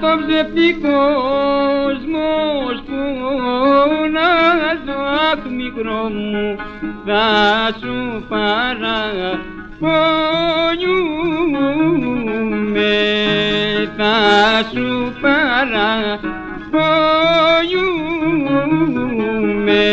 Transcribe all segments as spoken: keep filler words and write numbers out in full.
το ψευτικός κόσμος που να ζω, αχ μικρό μου, θα σου παραπονιούμαι, θα σου παραπονιούμαι.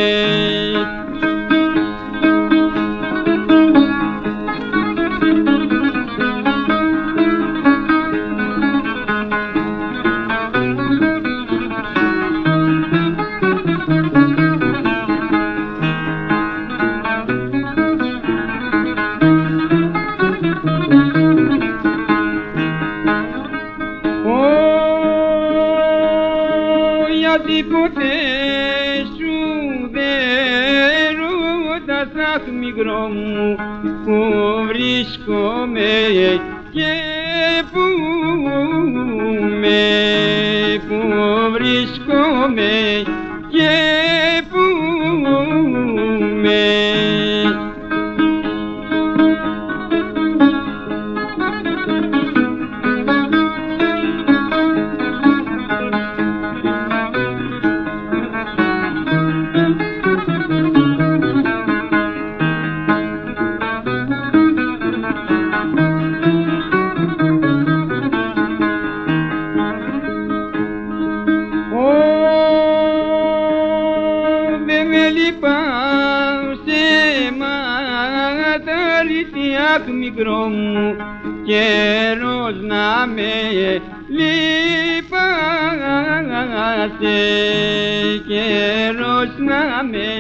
Γιατί ποτέ σου δεν ρωτάς, αχ μικρό μου, που βρίσκομαι και που με, που βρίσκομαι και που με. Αχ μικρό μου, καιρός να με λυπάσαι, καιρός να με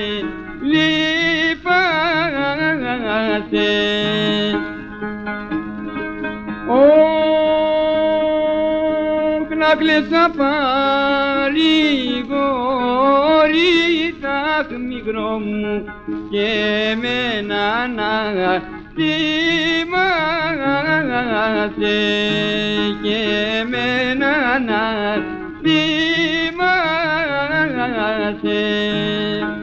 λυπάσαι. Ωχ, να κλαις απαρηγορητά, αχ μικρό μου, και εμένα να θυμάσαι, και εμένα να θυμάσαι.